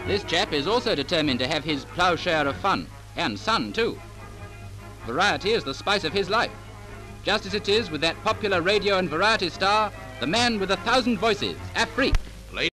This chap is also determined to have his plough share of fun, and sun too. Variety is the spice of his life, just as it is with that popular radio and variety star, the man with 1,000 voices, Afrique.